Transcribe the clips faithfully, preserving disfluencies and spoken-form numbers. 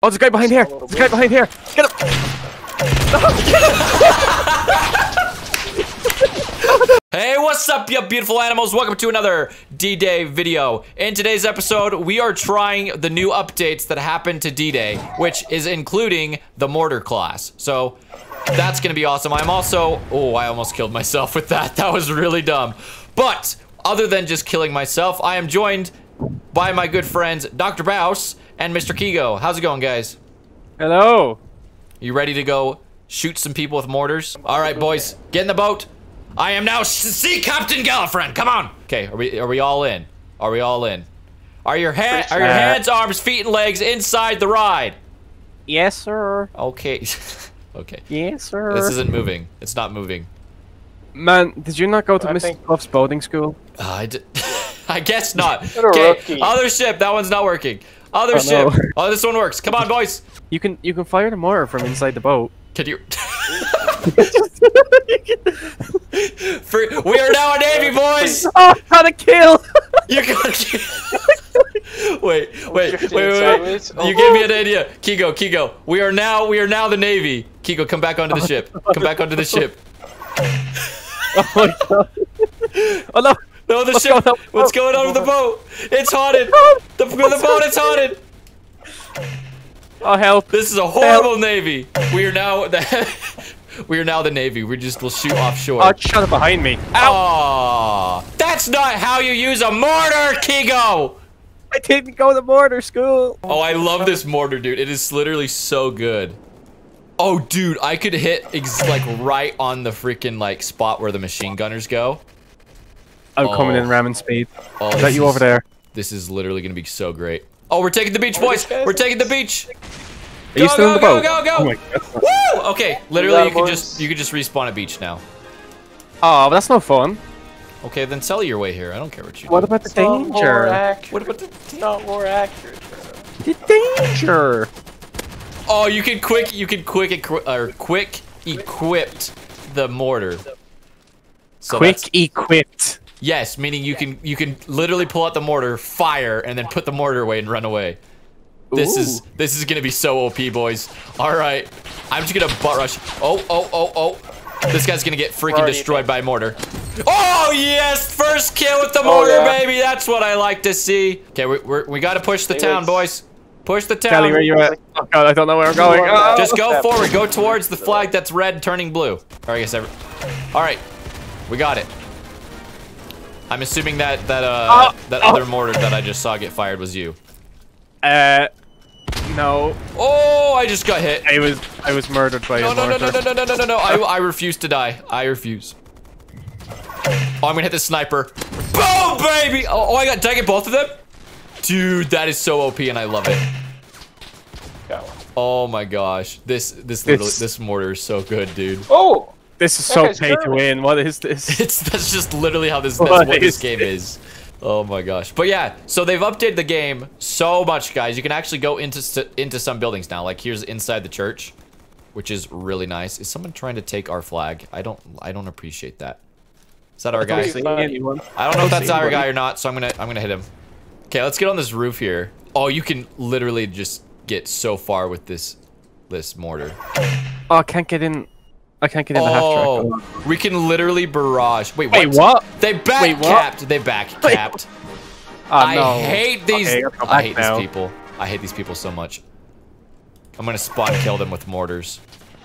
Oh, there's a guy behind here. There's a guy behind here. Get him. Hey, what's up, you beautiful animals? Welcome to another D-Day video. In today's episode, we are trying the new updates that happened to D-Day, which is including the Mortar class. So, that's gonna be awesome. I'm also... Oh, I almost killed myself with that. That was really dumb. But, other than just killing myself, I am joined by my good friends, Doctor Bous and MrKeego. How's it going, guys? Hello. You ready to go shoot some people with mortars? All right, boys, get in the boat. I am now Sea Captain Gallifriend. Come on. Okay, are we are we all in? Are we all in? Are your hand are your hands, arms, feet, and legs inside the ride? Yes, sir. Okay. Okay. Yes, sir. This isn't moving. It's not moving. Man, did you not go to I Mister think- Puff's boating school? Uh, I did. I guess not. What a Okay. rookie. Other ship. That one's not working. Other Oh, ship. no. Oh, this one works. Come on, boys. You can you can fire the mortar from inside the boat. Can you? For, we are now a navy, boys. Oh, got a kill! You got. Wait, wait, wait, drifting wait, wait. sideways. You gave me an idea. Keego, Keego. We are now, we are now the Navy. Keego, come back onto the ship. Come back onto the ship. Oh my god! Oh no! No, the What's ship. going on? What's going on with the boat? It's haunted. The, the boat is haunted. Oh help! This is a horrible Navy. We are now the. We are now the Navy. We just will shoot offshore. Oh, shut up behind me! Ow! Aww. That's not how you use a mortar, Keego. I didn't go to mortar school. Oh, I love this mortar, dude. It is literally so good. Oh, dude, I could hit ex like right on the freaking like spot where the machine gunners go. I'm Oh. coming in ramming speed. Oh, Is this that you over there? This is literally gonna be so great. Oh, we're taking the beach, boys. We're taking the beach. Are you Go, still in go, the boat? go, go, go. Oh my god. Woo! Okay, literally, got you it, can boys. just you can just respawn a beach now. Oh, but that's no fun. Okay, then sell your way here. I don't care what you What do. about the It's not more danger? accurate. What about the? It's not more accurate, bro. The danger. Oh, you can quick, you can quick, equi or quick equipped the mortar. So Quick that's- equipped. Yes, meaning you can you can literally pull out the mortar, fire, and then put the mortar away and run away. This Ooh. is this is gonna be so O P, boys. All right, I'm just gonna butt rush. Oh, oh, oh, oh! This guy's gonna get freaking Already destroyed by a mortar. Oh yes, first kill with the Oh, mortar, yeah. baby. That's what I like to see. Okay, we we're, we gotta push the Hey, town, wait. boys. Push the town. Kelly, where you at? Oh god, I don't know where I'm going. Oh. Just go forward. Go towards the flag that's red turning blue. Or I guess every. All right, we got it. I'm assuming that that uh Oh, that oh. other mortar that I just saw get fired was you. Uh, no. Oh, I just got hit. I was I was murdered by No, a no, no, mortar. no, no, no, no, no, no. I I refuse to die. I refuse. Oh, I'm gonna hit the sniper. Boom, baby. Oh, oh, I got. Did I get both of them? Dude, that is so O P, and I love it. Got one. Oh my gosh, this this little It's- this mortar is so good, dude. Oh! This is That so guy's pay to German. win. What is this? It's that's just literally how this that's What what this is game is. Oh my gosh. But yeah, so they've updated the game so much, guys. You can actually go into s- into some buildings now. Like here's inside the church, which is really nice. Is someone trying to take our flag? I don't I don't appreciate that. Is that our I guy? don't see anyone. I don't know if that's see our anybody. guy or not, so I'm gonna I'm gonna hit him. Okay, let's get on this roof here. Oh, you can literally just get so far with this this mortar. Oh, I can't get in. I can't get in the half Oh, track. we can literally barrage. Wait, Wait, what? what? They back Wait, what? capped. They back capped. Oh, I no. hate these. Okay, let's go I back hate now. these people. I hate these people so much. I'm gonna spawn kill them with mortars.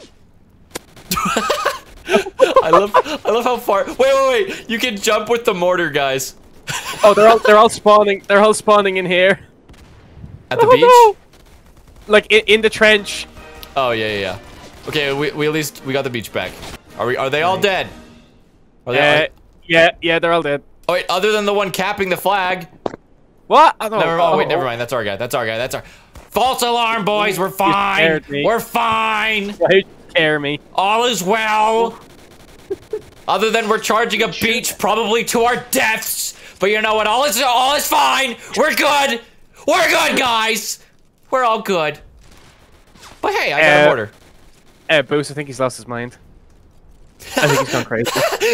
I love. I love how far. Wait, wait, wait! You can jump with the mortar, guys. Oh, they're all they're all spawning. They're all spawning in here. At the Oh, beach. no. Like in, in the trench. Oh yeah, yeah, yeah. Okay, we, we at least we got the beach back. Are we? Are they all dead? Are they? Uh, yeah, yeah, they're all dead. oh wait, other than the one capping the flag. What? Oh, no. Never mind. Oh, wait, Oh, never mind. That's our guy. That's our guy. That's our. False alarm, boys. We're fine. scared me. We're fine. Why you scare me? All is well. Other than we're charging a beach probably to our deaths. But you know what? All is all is fine. We're good. We're good, guys. We're all good. But hey, I got a Uh, mortar. Uh, Bous, I think he's lost his mind. I think he's gone crazy.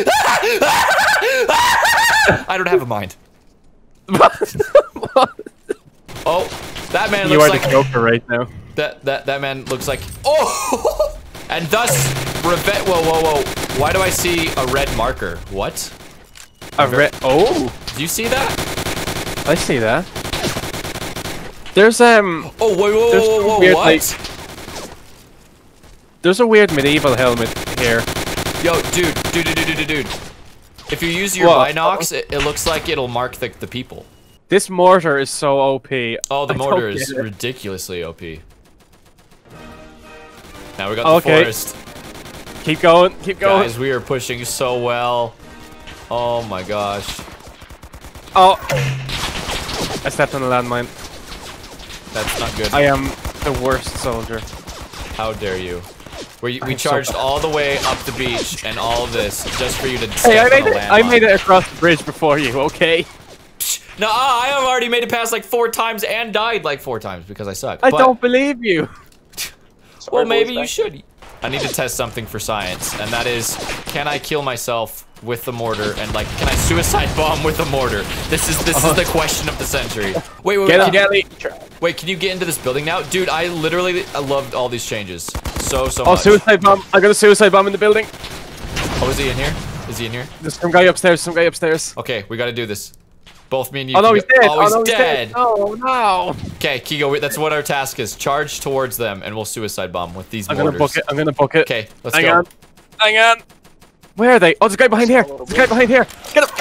I don't have a mind. Oh, that man You looks are like the Joker right now. That that that man looks like oh, and thus revenge. Whoa, whoa, whoa! Why do I see a red marker? What? A red. Oh, Do you see that? I see that. There's um. Oh, wait, whoa, There's whoa, some whoa, weird, what? like- There's a weird medieval helmet here. Yo, dude, dude, dude, dude, dude, dude. If you use your What? binocs, it, it looks like it'll mark the, the people. This mortar is so O P. Oh, the I don't mortar get is it. ridiculously O P. Now we got Okay. the forest. Keep going. Keep going. Guys, we are pushing so well. Oh my gosh. Oh. I stepped on a landmine. That's not good. I am the worst soldier. How dare you? We, we I'm so charged bad. all the way up the beach and all of this just for you to step Hey, I on made a it. landmine. I made it across the bridge before you. Okay. No, I have already made it past like four times and died like four times because I suck. I But- don't believe you. Well, Sorry, maybe boys, you back. should. I need to test something for science, and that is, can I kill myself with the mortar? And like, can I suicide bomb with the mortar? This is this is the question of the century. Wait, wait, Get wait, him, can, Gelly. wait, can you get into this building now, dude? I literally, I loved all these changes so so Oh, much. suicide bomb. I got a suicide bomb in the building. Oh, is he in here? Is he in here? There's some guy upstairs. Some guy upstairs. Okay, we got to do this. Both me and you. Oh no, Keego- he's dead. Oh, he's no, dead. Oh no. Okay, Keego, we- that's what our task is. Charge towards them, and we'll suicide bomb with these I'm mortars. gonna book it. I'm gonna book it. Okay, let's Hang go. on. Hang on. Where are they? Oh, there's a guy behind here. There's a guy behind here. Get him.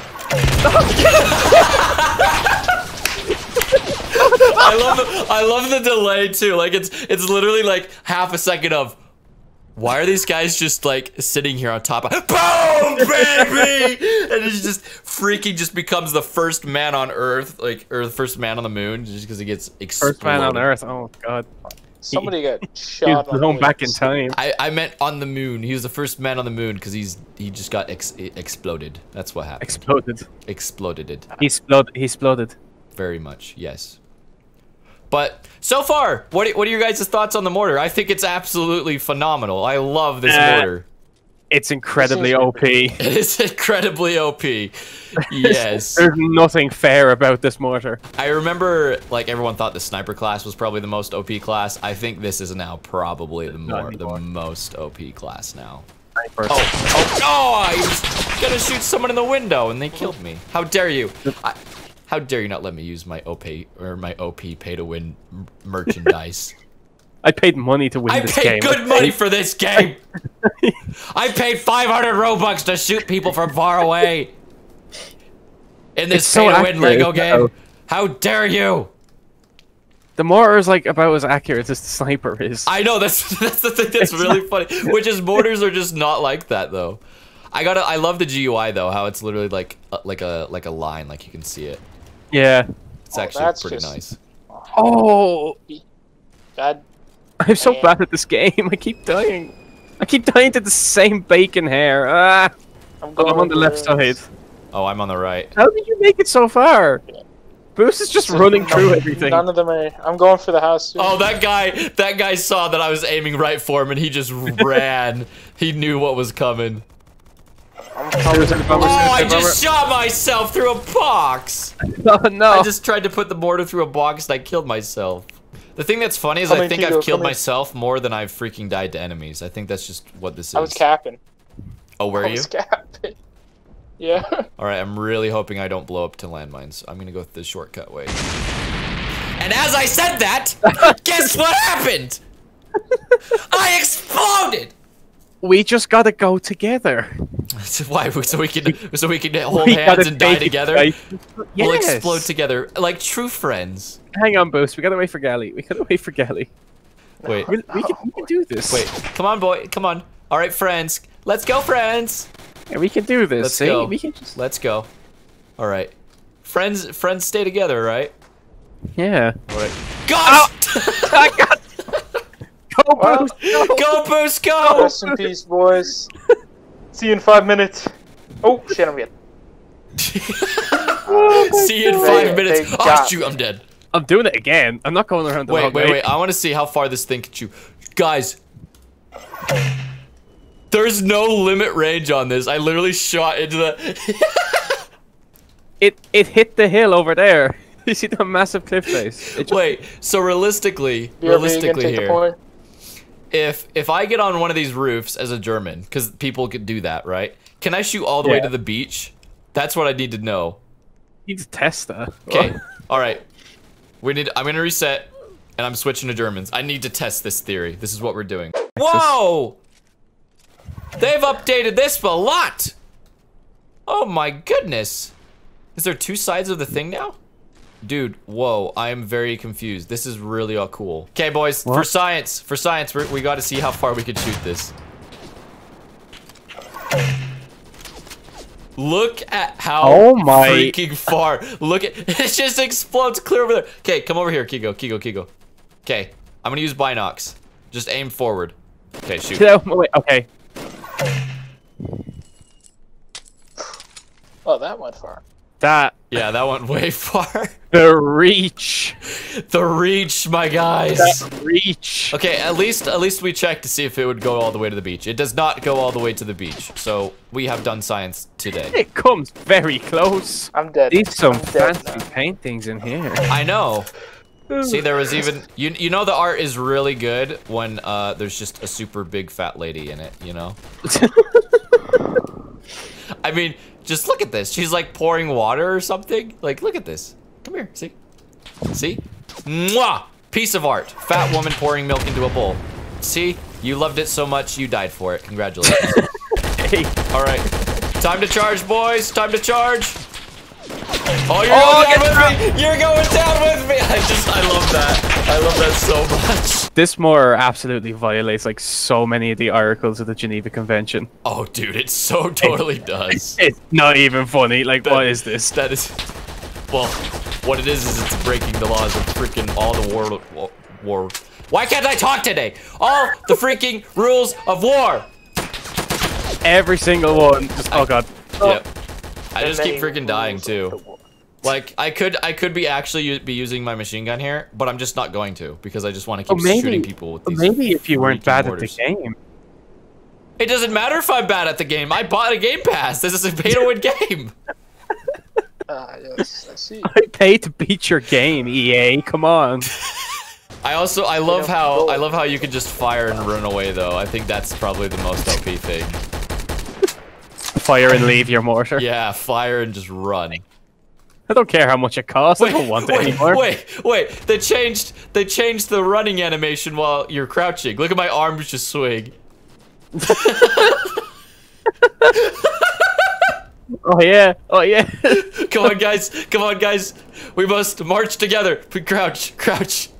I love the I love the delay too. Like it's it's literally like half a second of why are these guys just like sitting here on top of boom baby and it's just freaking just becomes the first man on Earth like or the first man on the moon just because he gets exploded. First man on Earth. Oh god. Somebody got He's shot on blown the back in wings. time. I, I meant on the moon. He was the first man on the moon because he's he just got ex exploded. That's what happened. Exploded. Exploded. He exploded. He exploded. Very much, yes. But so far, what are, what are your guys' thoughts on the mortar? I think it's absolutely phenomenal. I love this Uh, mortar. It's incredibly O P. It is incredibly O P. Yes. There's nothing fair about this mortar. I remember, like, everyone thought the sniper class was probably the most O P class. I think this is now probably the Not more the anymore. most O P class now. Sniper. Oh, oh, oh! I was gonna shoot someone in the window and they killed me. How dare you? I, how dare you not let me use my O P or my O P pay to win m- merchandise? I paid money to win I this paid game. good money for this game. I paid five hundred Robux to shoot people from far away. In this It's so pay to win accurate, Lego though. game. How dare you? The mortar is like about as accurate as the sniper is. I know that's that's the thing that's really funny. Which is mortars are just not like that though. I gotta I love the G U I though, how it's literally like uh, like a like a line, like you can see it. Yeah. It's Oh, actually that's pretty just- nice. Oh, God, I'm so Damn. bad at this game. I keep dying. I keep dying to the same bacon hair. Ah, I'm oh, going I'm on the over left there. side. Oh, I'm on the right. How did you make it so far? Bous is just running through everything. None of them are. I'm going for the house. Soon. Oh, that guy that guy saw that I was aiming right for him and he just ran. He knew what was coming. I'm coming. Suicide bomber, Oh, I suicide just shot myself through a box. bomber. Oh no. I just tried to put the mortar through a box and I killed myself. The thing that's funny is Come I in, think Keego, I've killed come in. myself more than I've freaking died to enemies. I think that's just what this is. I was capping. Oh, were I you? was capping. Yeah. Alright, I'm really hoping I don't blow up to landmines. I'm gonna go the shortcut way. And as I said that, guess what happened? I exploded! We just gotta go together. Why? So we can so we can hold We hands gotta and die take it together? right. We'll Yes. explode together like true friends. Hang on, Bous. We gotta wait for Gally. We gotta wait for Gally. Wait, We, we, can, we can do this. wait. Come on, boy. Come on. All right, friends. Let's go, friends. Yeah, we can do this. Let's See? go. We can just. Let's go. All right. Friends, friends, stay together, right? Yeah. All right. Gosh! I got. Go, Well, Bous. Go. Go, Boost, go! Rest in peace, boys. See you in five minutes. Oh shit! I'm dead. See you in They- five minutes. they Oh got shoot, I'm dead. I'm doing it again. I'm not going around the Wait, wrong wait, way. wait. I want to see how far this thing can shoot. Guys, there's no limit range on this. I literally shot into the. It it hit the hill over there. You see the massive cliff face? It just- Wait, so realistically, B R B, you realistically can take the here, point. if if I get on one of these roofs as a German, because people could do that, right? Can I shoot all the way Yeah. to the beach? That's what I need to know. You need to test that. Okay, all right. We need. I'm gonna reset, and I'm switching to Germans. I need to test this theory. This is what we're doing. Whoa! They've updated this a lot. Oh my goodness. Is there two sides of the thing now? Dude, whoa, I am very confused. This is really all cool. Okay, boys, What? for science, for science, we're, we got to see how far we can shoot this. Look at how Oh my- freaking far. Look at, it just explodes clear over there. Okay, come over here, Keego, Keego, Keego. Okay, I'm gonna use binocs. Just aim forward. Okay, shoot. No, wait, okay. Oh, that went far. That, Yeah, that went way far. the reach. The reach, my guys. That reach. Okay, at least at least we checked to see if it would go all the way to the beach. It does not go all the way to the beach. So we have done science today. It comes very close. I'm dead. These some I'm dead fancy now. paintings in here. I know. See, there was even you you know the art is really good when uh there's just a super big fat lady in it, you know? I mean, just look at this. She's like pouring water or something. Like, look at this. Come here, see? See? Mwah! Piece of art. Fat woman pouring milk into a bowl. See? You loved it so much, you died for it. Congratulations. Hey. All right. Time to charge, boys. Time to charge. Oh, you're Oh, going get down with me. You're going down with me. I just, I love that. I love that so much. This mortar absolutely violates like so many of the articles of the Geneva Convention. Oh, dude, it so totally does. It's not even funny. Like, That- what is this? That is, well, what it is is it's breaking the laws of freaking all the war, war, war. Why can't I talk today? All the freaking rules of war. Every single one. Just, oh god. Yep. I The just keep main freaking dying rules of too. the war. Like I could, I could be actually u- be using my machine gun here, but I'm just not going to because I just want to Oh, keep maybe- shooting people with But these. maybe if you weren't freaking bad mortars. at the game. It doesn't matter if I'm bad at the game. I bought a Game Pass. This is a pay-to-win game. Ah, yes, I see. I paid to beat your game, E A. Come on. I also, I love don't how, go. I love how you can just fire and run away though. I think that's probably the most O P thing. Fire and leave your mortar. Yeah, fire and just run. I don't care how much it costs. I don't want it wait, anymore. wait, wait. They changed, they changed the running animation while you're crouching. Look at my arms just swing. Oh yeah. Oh yeah. Come on, guys. Come on, guys. We must march together. We crouch, crouch.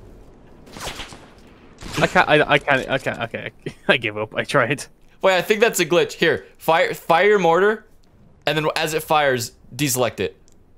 I can't. I, I can't. I can't. Okay. I give up. I tried. Wait, I think that's a glitch. Here, fire, fire your mortar, and then as it fires, deselect it,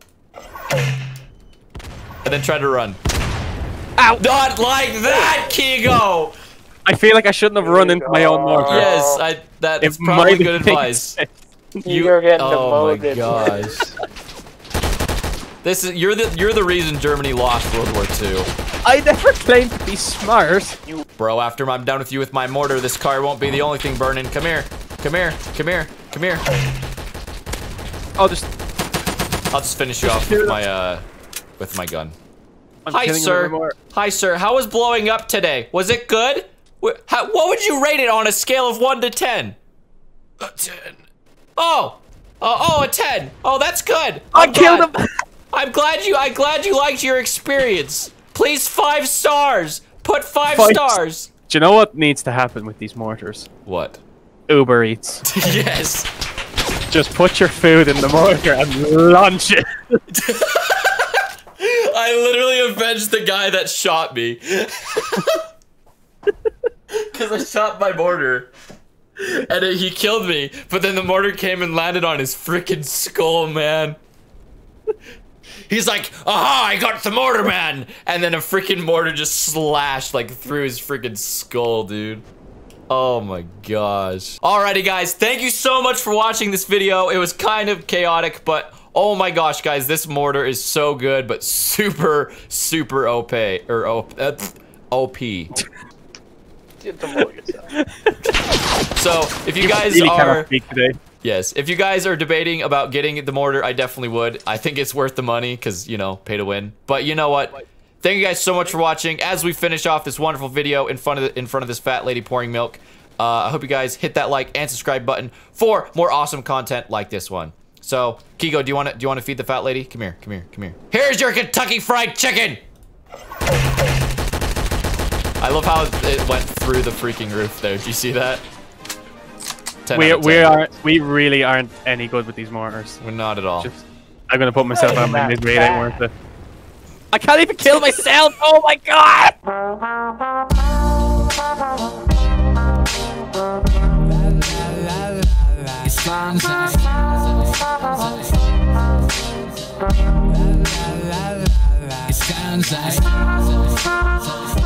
and then try to run. Ow! Not like that, Keego. I feel like I shouldn't have run into my own mortar. Yes, I. That is It probably might good make advice. sense. You're getting Oh my demoted. gosh. This is you're the you're the reason Germany lost World War Two. I never claimed to be smart. Bro, after I'm done with you with my mortar, this car won't be the only thing burning. Come here. Come here. Come here. Come here. I'll just. I'll just finish you off with my uh with my gun. I'm Hi, killing sir. them more. Hi, sir. How was blowing up today? Was it good? Wh- How, what would you rate it on a scale of one to ten? A ten. Oh. Uh, oh, a ten. Oh, that's good. I I'm killed glad. him. I'm glad you. I'm glad you liked your experience. Please, five stars. Put five, Five stars. Do you know what needs to happen with these mortars? What? Uber Eats. Yes. Just put your food in the mortar and launch it. I literally avenged the guy that shot me. Because I shot my mortar. And it, he killed me. But then the mortar came and landed on his freaking skull, man. He's like, aha, I got the mortar, man. And then a freaking mortar just slashed like through his freaking skull, dude. Oh my gosh. Alrighty, guys. Thank you so much for watching this video. It was kind of chaotic, but oh my gosh, guys, this mortar is so good, but super, super O P. Or O P. Don't bother yourself. So if you guys really are cannot speak today. yes, if you guys are debating about getting the mortar, I definitely would. I think it's worth the money because you know, pay to win. But you know what? Thank you guys so much for watching. As we finish off this wonderful video in front of the, in front of this fat lady pouring milk, uh, I hope you guys hit that like and subscribe button for more awesome content like this one. So, Keego, do you want to do you want to feed the fat lady? Come here, come here, come here. Here's your Kentucky Fried Chicken. I love how it went through the freaking roof there. Did you see that? We we are we really aren't any good with these mortars. We're not at all. Just, I'm gonna put myself out of my misery. It ain't worth it. I can't even kill myself. Oh my god! It sounds like